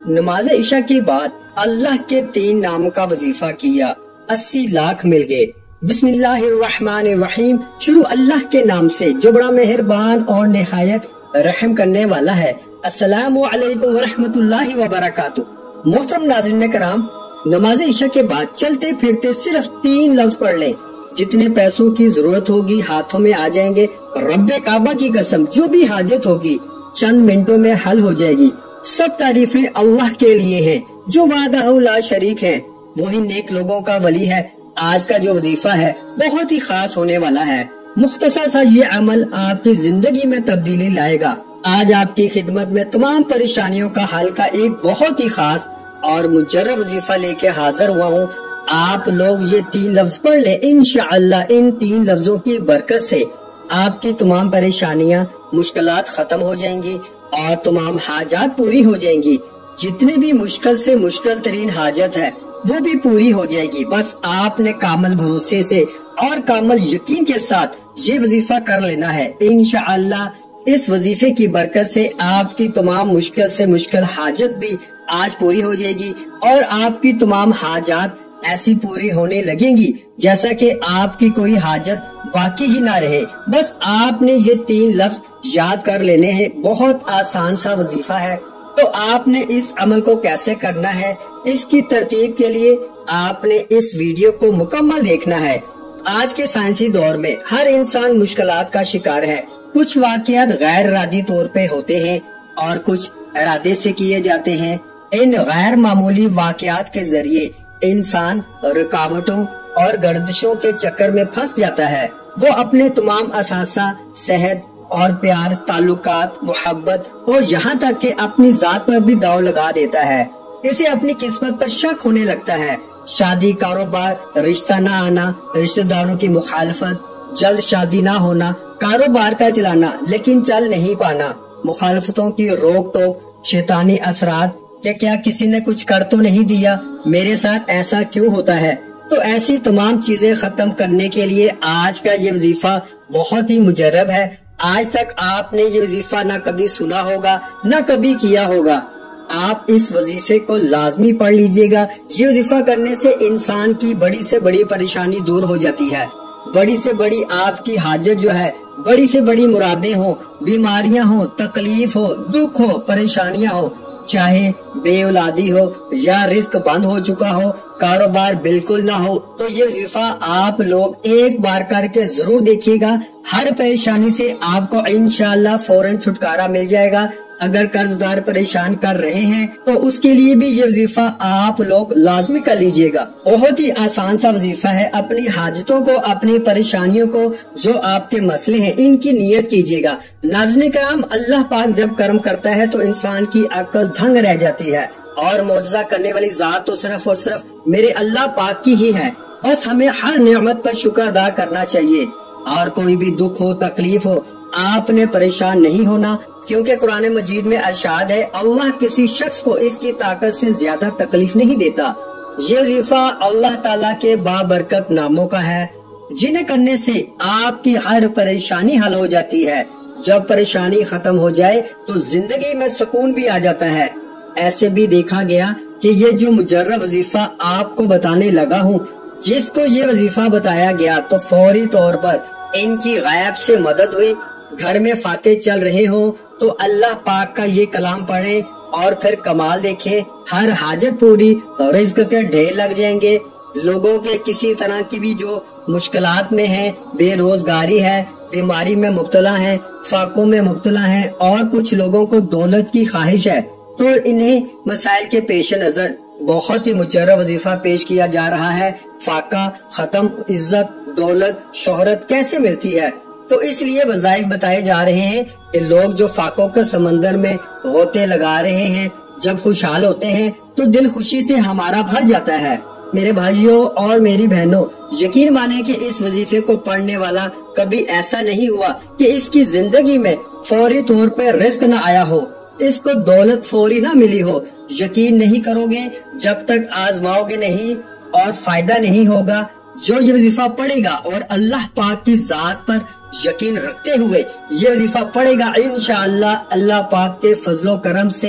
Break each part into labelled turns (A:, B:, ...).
A: نماز عشاء کے بعد اللہ کے 3 ناموں کا وظیفہ کیا، 80 لاکھ مل گئے۔ بسم اللہ الرحمن الرحیم، شروع اللہ کے نام سے جو بڑا مہربان اور نہایت رحم کرنے والا ہے۔ السلام علیکم ورحمۃ اللہ وبرکاتہ۔ محترم ناظرین کرام، نماز عشاء کے بعد چلتے پھرتے صرف 3 لفظ پڑھ لیں، جتنے پیسوں کی ضرورت ہوگی ہاتھوں میں آ جائیں گے۔ رب کعبہ کی قسم، جو بھی حاجت ہوگی چند منٹوں میں حل ہو جائے گی۔ سب تعریفیں اللہ کے لیے ہیں جو وحدہ لا شریک ہے، وہی نیک لوگوں کا ولی ہے۔ آج کا جو وظیفہ ہے بہت ہی خاص ہونے والا ہے۔ مختصر سا یہ عمل آپ کی زندگی میں تبدیلی لائے گا۔ آج آپ کی خدمت میں تمام پریشانیوں کا حل کا ایک بہت ہی خاص اور مجرب وظیفہ لے کے حاضر ہوا ہوں۔ آپ لوگ یہ 3 لفظ پڑھ لیں، انشاءاللہ ان 3 لفظوں کی برکت سے آپ کی تمام پریشانیاں مشکلات ختم ہو جائیں گی اور تمام حاجات پوری ہو جائیں گی۔ جتنی بھی مشکل سے مشکل ترین حاجت ہے وہ بھی پوری ہو جائے گی۔ بس آپ نے کامل بھروسے سے اور کامل یقین کے ساتھ یہ وظیفہ کر لینا ہے۔ انشاءاللہ اس وظیفے کی برکت سے آپ کی تمام مشکل سے مشکل حاجت بھی آج پوری ہو جائے گی اور آپ کی تمام حاجات ایسی پوری ہونے لگیں گی جیسا کہ آپ کی کوئی حاجت باقی ہی نہ رہے۔ بس آپ نے یہ 3 لفظ یاد کر لینے ہیں۔ بہت آسان سا وظیفہ ہے، تو آپ نے اس عمل کو کیسے کرنا ہے، اس کی ترتیب کے لیے آپ نے اس ویڈیو کو مکمل دیکھنا ہے۔ آج کے سائنسی دور میں ہر انسان مشکلات کا شکار ہے۔ کچھ واقعات غیر ارادی طور پہ ہوتے ہیں اور کچھ ارادے سے کیے جاتے ہیں۔ ان غیر معمولی واقعات کے ذریعے انسان رکاوٹوں اور گردشوں کے چکر میں پھنس جاتا ہے۔ وہ اپنے تمام اثاثہ، صحت اور پیار، تعلقات، محبت اور یہاں تک کہ اپنی ذات پر بھی داؤ لگا دیتا ہے۔ اسے اپنی قسمت پر شک ہونے لگتا ہے۔ شادی، کاروبار، رشتہ نہ آنا، رشتہ داروں کی مخالفت، جلد شادی نہ ہونا، کاروبار کا چلانا لیکن چل نہیں پانا، مخالفتوں کی روک ٹوک، شیطانی اثرات، کیا کسی نے کچھ کر تو نہیں دیا، میرے ساتھ ایسا کیوں ہوتا ہے۔ تو ایسی تمام چیزیں ختم کرنے کے لیے آج کا یہ وظیفہ بہت ہی مجرب ہے۔ آج تک آپ نے یہ وظیفہ نہ کبھی سنا ہوگا نہ کبھی کیا ہوگا۔ آپ اس وظیفے کو لازمی پڑھ لیجئے گا۔ یہ وظیفہ کرنے سے انسان کی بڑی سے بڑی پریشانی دور ہو جاتی ہے۔ بڑی سے بڑی آپ کی حاجت جو ہے، بڑی سے بڑی مرادیں ہوں، بیماریاں ہوں، تکلیف ہو، دکھ ہو، پریشانیاں ہو، چاہے بے اولادی ہو یا رزق بند ہو چکا ہو، کاروبار بالکل نہ ہو، تو یہ وظیفہ آپ لوگ ایک بار کر کے ضرور دیکھیے گا۔ ہر پریشانی سے آپ کو انشاءاللہ فوراً چھٹکارا مل جائے گا۔ اگر قرض دار پریشان کر رہے ہیں تو اس کے لیے بھی یہ وظیفہ آپ لوگ لازمی کر لیجئے گا۔ بہت ہی آسان سا وظیفہ ہے۔ اپنی حاجتوں کو، اپنی پریشانیوں کو، جو آپ کے مسئلے ہیں، ان کی نیت کیجئے گا۔ ناظرین کرام، اللہ پاک جب کرم کرتا ہے تو انسان کی عقل دھنگ رہ جاتی ہے، اور معجزہ کرنے والی ذات تو صرف اور صرف میرے اللہ پاک کی ہی ہے۔ بس ہمیں ہر نعمت پر شکر ادا کرنا چاہیے، اور کوئی بھی دکھ ہو، تکلیف ہو، آپ نے پریشان نہیں ہونا، کیونکہ قرآن مجید میں ارشاد ہے اللہ کسی شخص کو اس کی طاقت سے زیادہ تکلیف نہیں دیتا۔ یہ وظیفہ اللہ تعالیٰ کے بابرکت ناموں کا ہے، جنہیں کرنے سے آپ کی ہر پریشانی حل ہو جاتی ہے۔ جب پریشانی ختم ہو جائے تو زندگی میں سکون بھی آ جاتا ہے۔ ایسے بھی دیکھا گیا کہ یہ جو مجرب وظیفہ آپ کو بتانے لگا ہوں، جس کو یہ وظیفہ بتایا گیا تو فوری طور پر ان کی غیب سے مدد ہوئی۔ گھر میں فاتح چل رہے ہوں تو اللہ پاک کا یہ کلام پڑھیں اور پھر کمال دیکھیں، ہر حاجت پوری، رزق کے ڈھیر لگ جائیں گے۔ لوگوں کے کسی طرح کی بھی جو مشکلات میں ہیں، بے روزگاری ہے، بیماری میں مبتلا ہیں، فاقوں میں مبتلا ہیں، اور کچھ لوگوں کو دولت کی خواہش ہے، تو انہیں مسائل کے پیش نظر بہت ہی مجرب وظیفہ پیش کیا جا رہا ہے۔ فاقہ ختم، عزت، دولت، شہرت کیسے ملتی ہے؟ تو اس لیے وظائف بتائے جا رہے ہیں کہ لوگ جو فاقوں کے سمندر میں غوطے لگا رہے ہیں، جب خوشحال ہوتے ہیں تو دل خوشی سے ہمارا بھر جاتا ہے۔ میرے بھائیوں اور میری بہنوں، یقین مانیں کہ اس وظیفے کو پڑھنے والا کبھی ایسا نہیں ہوا کہ اس کی زندگی میں فوری طور پر رزق نہ آیا ہو، اس کو دولت فوری نہ ملی ہو۔ یقین نہیں کرو گے جب تک آزماؤ گے نہیں اور فائدہ نہیں ہوگا۔ جو یہ وظیفہ پڑھے گا اور اللہ پاک کی ذات پر یقین رکھتے ہوئے یہ وظیفہ پڑھے گا، انشاءاللہ اللہ پاک کے فضل و کرم سے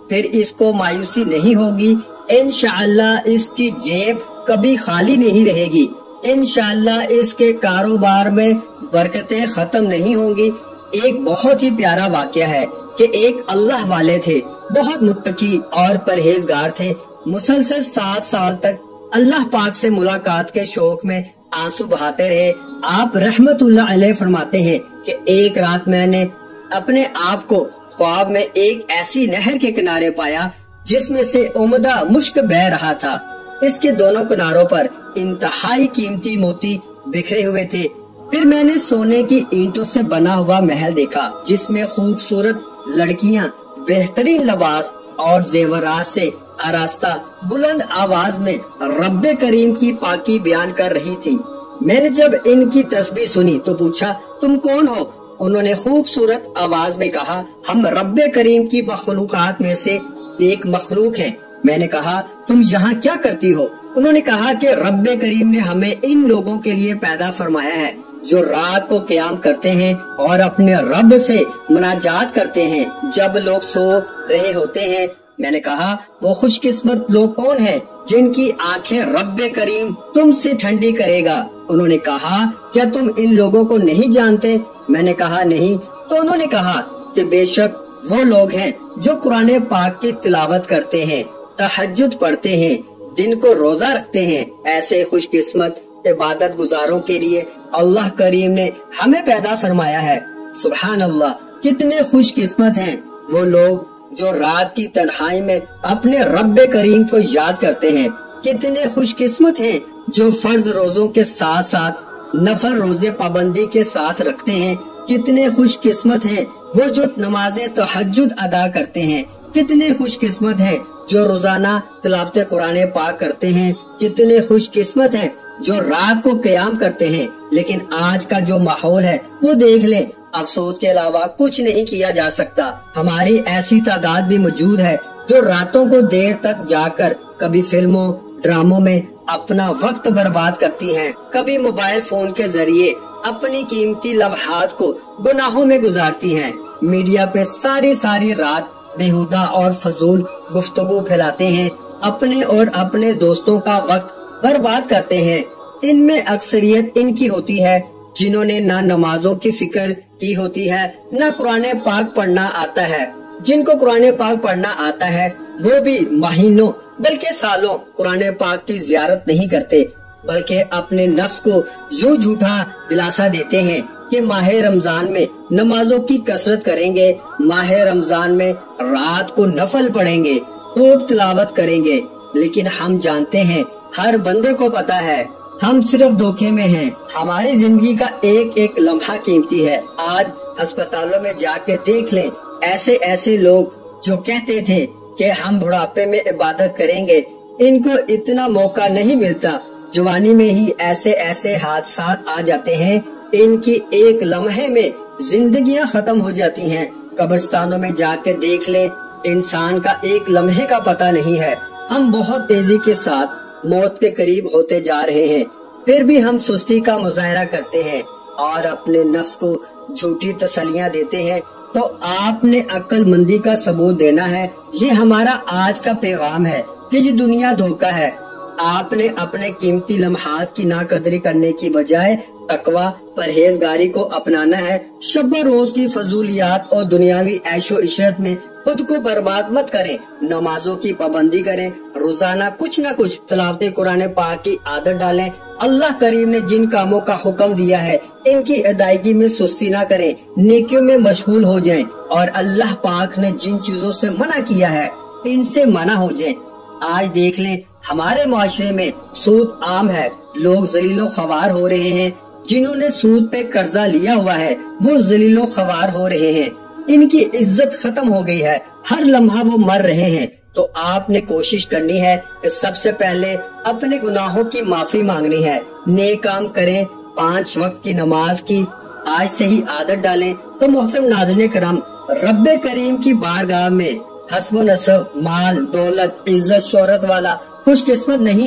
A: پھر اس کو مایوسی نہیں ہوگی، انشاءاللہ اس کی جیب کبھی خالی نہیں رہے گی، انشاءاللہ اس کے کاروبار میں برکتیں ختم نہیں ہوں گی۔ ایک بہت ہی پیارا واقعہ ہے کہ ایک اللہ والے تھے، بہت متقی اور پرہیزگار تھے، مسلسل 7 سال تک اللہ پاک سے ملاقات کے شوق میں آنسو بہاتے رہے۔ آپ رحمت اللہ علیہ فرماتے ہیں کہ ایک رات میں نے اپنے آپ کو خواب میں ایک ایسی نہر کے کنارے پایا جس میں سے عمدہ مشک بہہ رہا تھا، اس کے دونوں کناروں پر انتہائی قیمتی موتی بکھرے ہوئے تھے۔ پھر میں نے سونے کی اینٹوں سے بنا ہوا محل دیکھا جس میں خوبصورت لڑکیاں بہترین لباس اور زیورات سے آراستہ بلند آواز میں رب کریم کی پاکی بیان کر رہی تھی۔ میں نے جب ان کی تسبیح سنی تو پوچھا، تم کون ہو؟ انہوں نے خوبصورت آواز میں کہا، ہم رب کریم کی مخلوقات میں سے ایک مخلوق ہیں۔ میں نے کہا، تم یہاں کیا کرتی ہو؟ انہوں نے کہا کہ رب کریم نے ہمیں ان لوگوں کے لیے پیدا فرمایا ہے جو رات کو قیام کرتے ہیں اور اپنے رب سے مناجات کرتے ہیں جب لوگ سو رہے ہوتے ہیں۔ میں نے کہا، وہ خوش قسمت لوگ کون ہیں جن کی آنکھیں رب کریم تم سے ٹھنڈی کرے گا؟ انہوں نے کہا، کیا تم ان لوگوں کو نہیں جانتے؟ میں نے کہا، نہیں۔ تو انہوں نے کہا کہ بے شک وہ لوگ ہیں جو قرآن پاک کی تلاوت کرتے ہیں، تہجد پڑھتے ہیں، دن کو روزہ رکھتے ہیں۔ ایسے خوش قسمت عبادت گزاروں کے لیے اللہ کریم نے ہمیں پیدا فرمایا ہے۔ سبحان اللہ، کتنے خوش قسمت ہیں وہ لوگ جو رات کی تنہائی میں اپنے رب کریم کو یاد کرتے ہیں، کتنے خوش قسمت ہیں جو فرض روزوں کے ساتھ ساتھ نفل روزے پابندی کے ساتھ رکھتے ہیں، کتنے خوش قسمت ہیں وہ جو نماز تہجد ادا کرتے ہیں، کتنے خوش قسمت ہیں جو روزانہ تلاوت قرآن پاک کرتے ہیں، کتنے خوش قسمت ہیں جو رات کو قیام کرتے ہیں۔ لیکن آج کا جو ماحول ہے وہ دیکھ لیں، افسوس کے علاوہ کچھ نہیں کیا جا سکتا۔ ہماری ایسی تعداد بھی موجود ہے جو راتوں کو دیر تک جا کر کبھی فلموں ڈراموں میں اپنا وقت برباد کرتی ہیں، کبھی موبائل فون کے ذریعے اپنی قیمتی لمحات کو گناہوں میں گزارتی ہیں، میڈیا پہ ساری رات بیہودہ اور فضول گفتگو پھیلاتے ہیں، اپنے اور اپنے دوستوں کا وقت برباد کرتے ہیں۔ ان میں اکثریت ان کی ہوتی ہے جنہوں نے نہ نمازوں کی فکر کی ہوتی ہے، نہ قرآن پاک پڑھنا آتا ہے۔ جن کو قرآن پاک پڑھنا آتا ہے وہ بھی مہینوں بلکہ سالوں قرآن پاک کی زیارت نہیں کرتے، بلکہ اپنے نفس کو یوں جھوٹا دلاسا دیتے ہیں کہ ماہ رمضان میں نمازوں کی کثرت کریں گے، ماہ رمضان میں رات کو نفل پڑھیں گے، خوب تلاوت کریں گے۔ لیکن ہم جانتے ہیں، ہر بندے کو پتا ہے، ہم صرف دھوکے میں ہیں۔ ہماری زندگی کا ایک ایک لمحہ قیمتی ہے۔ آج ہسپتالوں میں جا کے دیکھ لیں، ایسے لوگ جو کہتے تھے کہ ہم بڑھاپے میں عبادت کریں گے، ان کو اتنا موقع نہیں ملتا، جوانی میں ہی ایسے حادثات آ جاتے ہیں، ان کی ایک لمحے میں زندگیاں ختم ہو جاتی ہیں۔ قبرستانوں میں جا کے دیکھ لیں، انسان کا ایک لمحے کا پتہ نہیں ہے۔ ہم بہت تیزی کے ساتھ موت کے قریب ہوتے جا رہے ہیں، پھر بھی ہم سستی کا مظاہرہ کرتے ہیں اور اپنے نفس کو جھوٹی تسلیاں دیتے ہیں۔ تو آپ نے عقل مندی کا ثبوت دینا ہے۔ یہ ہمارا آج کا پیغام ہے کہ یہ دنیا دھوکہ ہے۔ آپ نے اپنے قیمتی لمحات کی ناقدری کرنے کی بجائے تقوی پرہیزگاری کو اپنانا ہے۔ شب و روز کی فضولیات اور دنیاوی عیش و عشرت میں خود کو برباد مت کریں، نمازوں کی پابندی کریں، روزانہ کچھ نہ کچھ تلاوت قرآن پاک کی عادت ڈالیں۔ اللہ کریم نے جن کاموں کا حکم دیا ہے ان کی ادائیگی میں سستی نہ کریں، نیکیوں میں مشغول ہو جائیں، اور اللہ پاک نے جن چیزوں سے منع کیا ہے ان سے منع ہو جائیں۔ آج دیکھ لیں، ہمارے معاشرے میں سود عام ہے، لوگ ذلیل و خوار ہو رہے ہیں۔ جنہوں نے سود پہ قرضہ لیا ہوا ہے وہ ذلیل و خوار ہو رہے ہیں، ان کی عزت ختم ہو گئی ہے، ہر لمحہ وہ مر رہے ہیں۔ تو آپ نے کوشش کرنی ہے کہ سب سے پہلے اپنے گناہوں کی معافی مانگنی ہے، نیک کام کریں، 5 وقت کی نماز کی آج سے ہی عادت ڈالیں۔ تو محترم ناظرین کرام، رب کریم کی بارگاہ میں حسب و نسب، مال، دولت، عزت، شہرت والا خوش قسمت نہیں ہے،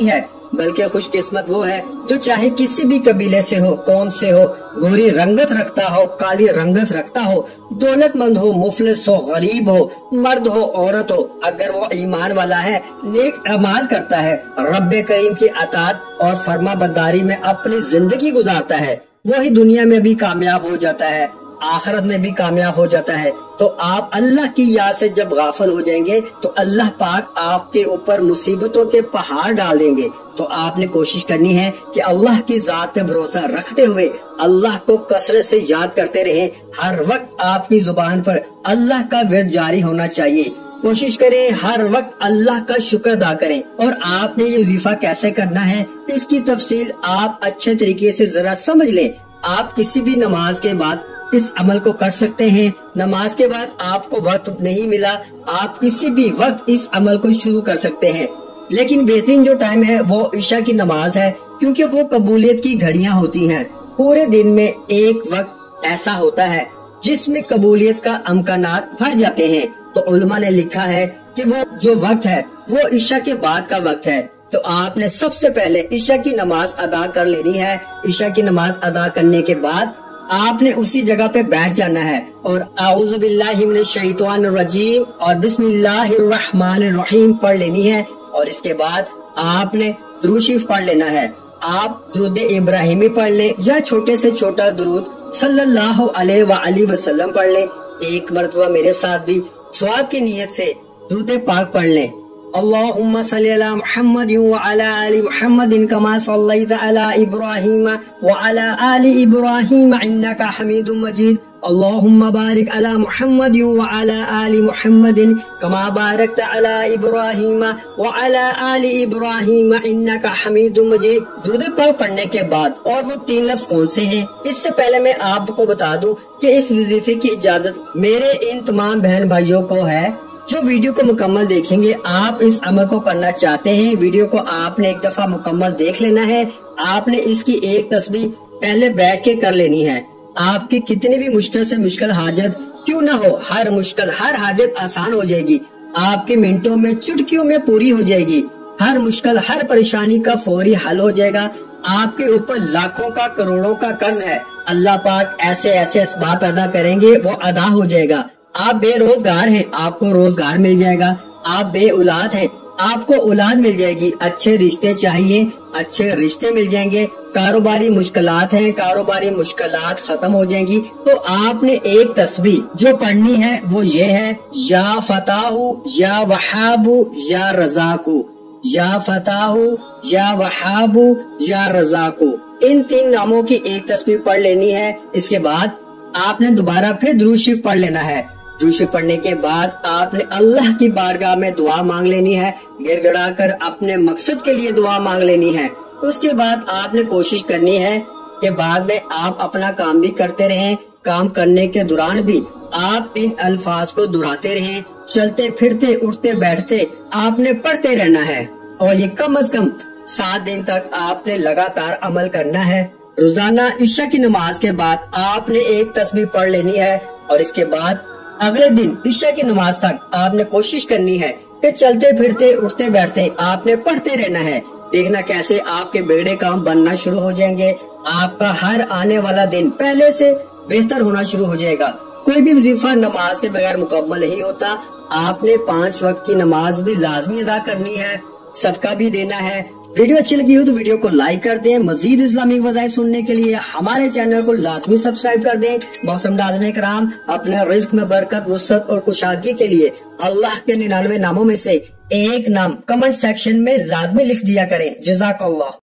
A: بلکہ خوش قسمت وہ ہے جو چاہے کسی بھی قبیلے سے ہو، قوم سے ہو، گوری رنگت رکھتا ہو، کالی رنگت رکھتا ہو، دولت مند ہو، مفلس ہو، غریب ہو، مرد ہو، عورت ہو، اگر وہ ایمان والا ہے، نیک اعمال کرتا ہے، رب کریم کی اطاعت اور فرما برداری میں اپنی زندگی گزارتا ہے، وہی دنیا میں بھی کامیاب ہو جاتا ہے، آخرت میں بھی کامیاب ہو جاتا ہے۔ تو آپ اللہ کی یاد سے جب غافل ہو جائیں گے تو اللہ پاک آپ کے اوپر مصیبتوں کے پہاڑ ڈال دیں گے۔ تو آپ نے کوشش کرنی ہے کہ اللہ کی ذات پہ بھروسہ رکھتے ہوئے اللہ کو کثرت سے یاد کرتے رہیں۔ ہر وقت آپ کی زبان پر اللہ کا ورد جاری ہونا چاہیے۔ کوشش کریں ہر وقت اللہ کا شکر ادا کریں۔ اور آپ نے یہ وظیفہ کیسے کرنا ہے اس کی تفصیل آپ اچھے طریقے سے ذرا سمجھ لیں۔ آپ کسی بھی نماز کے بعد اس عمل کو کر سکتے ہیں۔ نماز کے بعد آپ کو وقت نہیں ملا، آپ کسی بھی وقت اس عمل کو شروع کر سکتے ہیں، لیکن بہترین جو ٹائم ہے وہ عشاء کی نماز ہے، کیونکہ وہ قبولیت کی گھڑیاں ہوتی ہیں۔ پورے دن میں ایک وقت ایسا ہوتا ہے جس میں قبولیت کا امکانات بڑھ جاتے ہیں۔ تو علماء نے لکھا ہے کہ وہ جو وقت ہے وہ عشاء کے بعد کا وقت ہے۔ تو آپ نے سب سے پہلے عشاء کی نماز ادا کر لینی ہے۔ عشاء کی نماز ادا کرنے کے بعد آپ نے اسی جگہ پہ بیٹھ جانا ہے اور اعوذ باللہ من الشیطان الرجیم اور بسم اللہ الرحمن الرحیم پڑھ لینی ہے، اور اس کے بعد آپ نے درود شریف پڑھ لینا ہے۔ آپ درود ابراہیمی پڑھ لیں یا چھوٹے سے چھوٹا درود صلی اللہ علیہ وآلہ وسلم پڑھ لیں۔ ایک مرتبہ میرے ساتھ بھی ثواب کی نیت سے درود پاک پڑھ لیں۔ اللہم صلی علی محمد وعلی آل محمد کما صلیت علی ابراہیم وعلی آل ابراہیم انکا حمید مجید۔ اللہم بارک علی محمد وعلی آل محمد کما بارکت علی ابراہیم وعلی آل ابراہیم انکا حمید مجید۔ درود پاک پڑھنے کے بعد اور وہ 3 لفظ کون سے ہیں، اس سے پہلے میں آپ کو بتا دوں کہ اس وظیفے کی اجازت میرے ان تمام بہن بھائیوں کو ہے جو ویڈیو کو مکمل دیکھیں گے۔ آپ اس عمل کو کرنا چاہتے ہیں، ویڈیو کو آپ نے ایک دفعہ مکمل دیکھ لینا ہے۔ آپ نے اس کی ایک تسبیح پہلے بیٹھ کے کر لینی ہے۔ آپ کی کتنی بھی مشکل سے مشکل حاجت کیوں نہ ہو، ہر حاجت آسان ہو جائے گی، آپ کے منٹوں میں چٹکیوں میں پوری ہو جائے گی۔ ہر مشکل، ہر پریشانی کا فوری حل ہو جائے گا۔ آپ کے اوپر لاکھوں کا، کروڑوں کا قرض ہے، اللہ پاک ایسے ایسے اسباب پیدا کریں گے، وہ ادا ہو جائے گا۔ آپ بے روزگار ہیں، آپ کو روزگار مل جائے گا۔ آپ بے اولاد ہیں، آپ کو اولاد مل جائے گی۔ اچھے رشتے چاہیے، اچھے رشتے مل جائیں گے۔ کاروباری مشکلات ہیں، کاروباری مشکلات ختم ہو جائیں گی۔ تو آپ نے ایک تسبیح جو پڑھنی ہے وہ یہ ہے، یا فتاح یا وہاب یا رزاق، یا فتاح یا وہاب یا رزاق، ان 3 ناموں کی ایک تسبیح پڑھ لینی ہے۔ اس کے بعد آپ نے دوبارہ پھر درود شریف پڑھ لینا ہے۔ درود شریف پڑھنے کے بعد آپ نے اللہ کی بارگاہ میں دعا مانگ لینی ہے، گر گڑا کر اپنے مقصد کے لیے دعا مانگ لینی ہے۔ اس کے بعد آپ نے کوشش کرنی ہے کہ بعد میں آپ اپنا کام بھی کرتے رہیں، کام کرنے کے دوران بھی آپ ان الفاظ کو دہراتے رہیں، چلتے پھرتے اٹھتے بیٹھتے آپ نے پڑھتے رہنا ہے، اور یہ کم از کم 7 دن تک آپ نے لگاتار عمل کرنا ہے۔ روزانہ عشاء کی نماز کے بعد آپ نے ایک تسبیح پڑھ لینی ہے، اور اس کے بعد اگلے دن عشاء کی نماز تک آپ نے کوشش کرنی ہے کہ چلتے پھرتے اٹھتے بیٹھتے آپ نے پڑھتے رہنا ہے۔ دیکھنا کیسے آپ کے بگڑے کام بننا شروع ہو جائیں گے، آپ کا ہر آنے والا دن پہلے سے بہتر ہونا شروع ہو جائے گا۔ کوئی بھی وظیفہ نماز کے بغیر مکمل نہیں ہوتا۔ آپ نے 5 وقت کی نماز بھی لازمی ادا کرنی ہے، صدقہ بھی دینا ہے۔ ویڈیو اچھی لگی ہو تو ویڈیو کو لائک کر دیں۔ مزید اسلامی وظائف سننے کے لیے ہمارے چینل کو لازمی سبسکرائب کر دیں۔ محترم ناظرین کرام، اپنے رزق میں برکت، وسعت اور کشادگی کے لیے اللہ کے 99 ناموں میں سے ایک نام کمنٹ سیکشن میں لازمی لکھ دیا کریں۔ جزاک اللہ۔